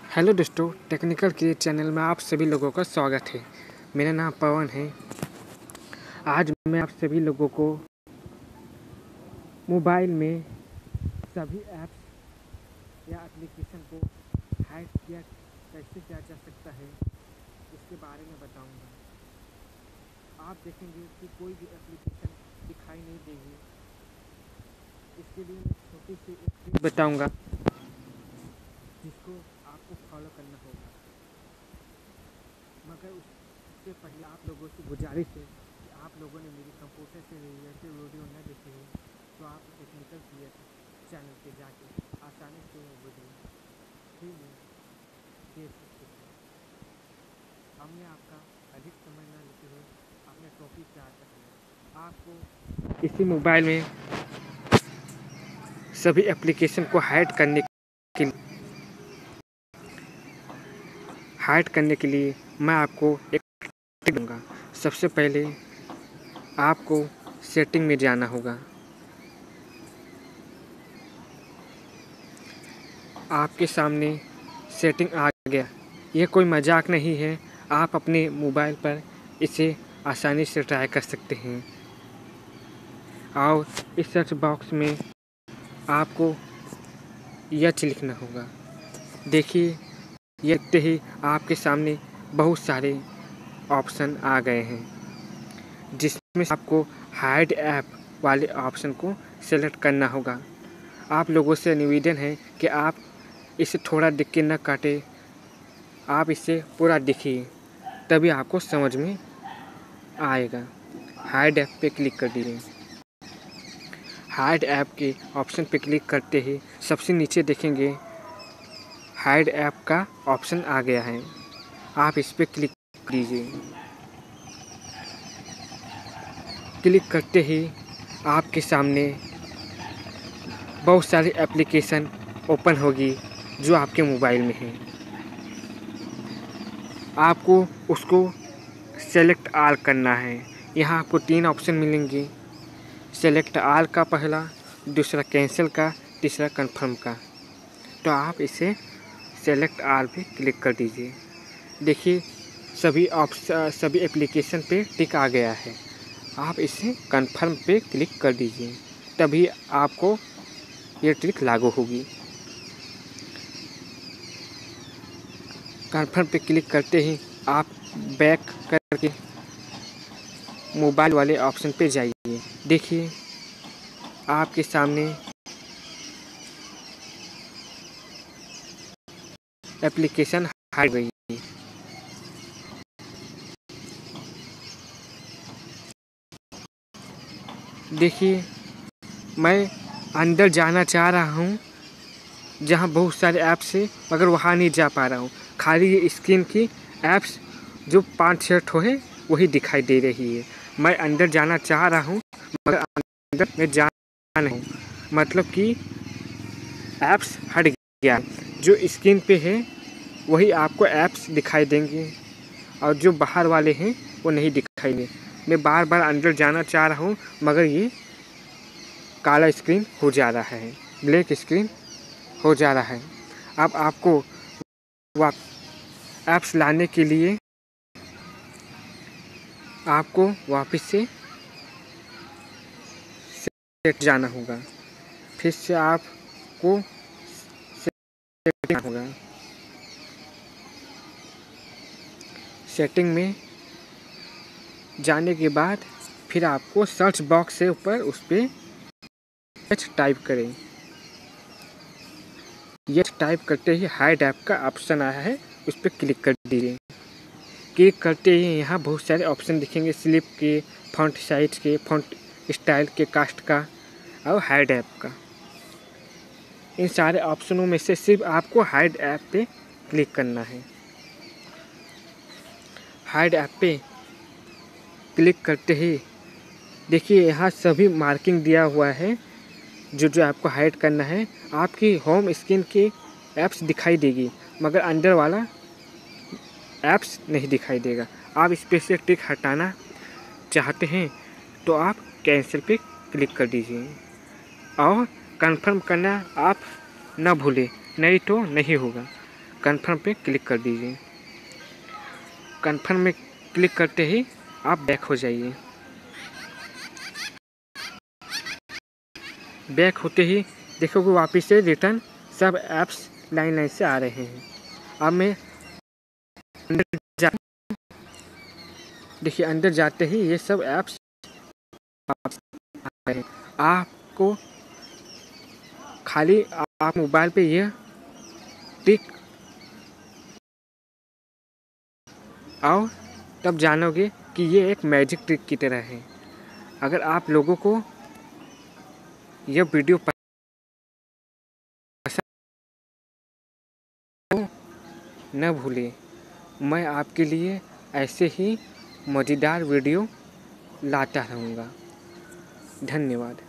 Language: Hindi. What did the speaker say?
हेलो दोस्तों, टेक्निकल क्रिएट चैनल में आप सभी लोगों का स्वागत है। मेरा नाम पवन है। आज मैं आप सभी लोगों को मोबाइल में सभी ऐप्स या एप्लीकेशन को हाइड किया कैसे किया जा सकता है इसके बारे में बताऊंगा। आप देखेंगे कि कोई भी एप्लीकेशन दिखाई नहीं देगी। इसके लिए मैं छोटी सी एक ट्रिक बताऊंगा जिसको आपको फॉलो करना होगा। मगर उससे पहले आप लोगों से गुजारिश है कि आप लोगों ने मेरी कंप्यूटर से रिलेटेड वीडियो न देखे हो तो आप टेक्निकल क्रिएट चैनल पे जाके आसानी से वो वीडियो फ्री में देख सकते हैं। अब मैं आपका अधिक समय न लेते हुए अपने टॉपिक पे आता हूँ। आपको इसी मोबाइल में सभी एप्लीकेशन को हाइड करने के लिए मैं आपको एक टिप दूंगा। सबसे पहले आपको सेटिंग में जाना होगा। आपके सामने सेटिंग आ गया। यह कोई मजाक नहीं है। आप अपने मोबाइल पर इसे आसानी से ट्राई कर सकते हैं। और इस सर्च बॉक्स में आपको यच लिखना होगा। देखिए, ये लिखते ही आपके सामने बहुत सारे ऑप्शन आ गए हैं, जिसमें आपको हाइड ऐप वाले ऑप्शन को सेलेक्ट करना होगा। आप लोगों से निवेदन है कि आप इसे थोड़ा देख के न काटें। आप इसे पूरा देखिए, तभी आपको समझ में आएगा। हाइड ऐप पे क्लिक कर दीजिए। हाइड ऐप के ऑप्शन पे क्लिक करते ही सबसे नीचे देखेंगे हाइड ऐप का ऑप्शन आ गया है। आप इस पे क्लिक कीजिए। क्लिक करते ही आपके सामने बहुत सारी एप्लीकेशन ओपन होगी जो आपके मोबाइल में है। आपको उसको सेलेक्ट ऑल करना है। यहाँ आपको 3 ऑप्शन मिलेंगे। सेलेक्ट ऑल का पहला, दूसरा कैंसिल का, तीसरा कंफर्म का। तो आप इसे सेलेक्ट ऑल पे क्लिक कर दीजिए। देखिए, सभी एप्लीकेशन पे टिक आ गया है। आप इसे कंफर्म पे क्लिक कर दीजिए, तभी आपको ये ट्रिक लागू होगी। कंफर्म पे क्लिक करते ही आप बैक करके मोबाइल वाले ऑप्शन पे जाइए। देखिए, आपके सामने एप्लीकेशन हाइड गई है। देखिए, मैं अंदर जाना चाह रहा हूँ जहाँ बहुत सारे ऐप्स है, मगर वहाँ नहीं जा पा रहा हूँ। खाली ये स्क्रीन की ऐप्स जो 5-6 ठो है वही दिखाई दे रही है। मैं अंदर जाना चाह रहा हूँ मगर अंदर मैं जा नहीं हूँ। मतलब कि ऐप्स हट गया। जो स्क्रीन पे है वही आपको ऐप्स दिखाई देंगे और जो बाहर वाले हैं वो नहीं दिखाई देंगे। मैं बार बार अंदर जाना चाह रहा हूँ मगर ये काला स्क्रीन हो जा रहा है, ब्लैक स्क्रीन हो जा रहा है। अब आपको ऐप्स लाने के लिए आपको वापस से सेट जाना होगा। फिर से आपको सेटिंग होगा। सेटिंग में जाने के बाद फिर आपको सर्च बॉक्स से ऊपर उस पर यच टाइप करें। यच टाइप करते ही हाइड ऐप का ऑप्शन आया है, उस पर क्लिक कर दीजिए। क्लिक करते ही यहाँ बहुत सारे ऑप्शन दिखेंगे, स्लिप के, फॉन्ट साइज के, फॉन्ट स्टाइल के, कास्ट का और हाइड ऐप का। इन सारे ऑप्शनों में से सिर्फ आपको हाइड ऐप पे क्लिक करना है। हाइड ऐप पे क्लिक करते ही देखिए, यहाँ सभी मार्किंग दिया हुआ है जो आपको हाइड करना है। आपकी होम स्क्रीन की ऐप्स दिखाई देगी मगर अंदर वाला ऐप्स नहीं दिखाई देगा। आप इस पे से टिक हटाना चाहते हैं तो आप कैंसिल पे क्लिक कर दीजिए और कंफर्म करना आप न भूलें, नहीं तो नहीं होगा। कन्फर्म पे क्लिक कर दीजिए। कन्फर्म में क्लिक करते ही आप बैक हो जाइए। बैक होते ही देखोगे वापस से रिटर्न सब ऐप्स लाइन से आ रहे हैं। अब मैं देखिए अंदर जाते ही ये सब ऐप्स आ रहे हैं। आपको खाली आप मोबाइल पे ये टिक और तब जानोगे कि ये एक मैजिक ट्रिक की तरह है। अगर आप लोगों को यह वीडियो पसंद न भूलें, मैं आपके लिए ऐसे ही मज़ेदार वीडियो लाता रहूँगा। धन्यवाद।